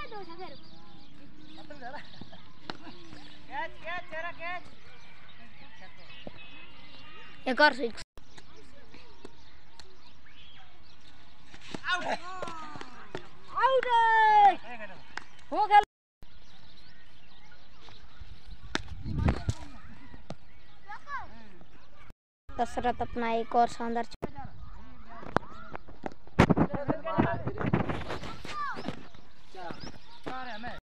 एक और six. Out हो गया। दशरथ अपना एक और शानदार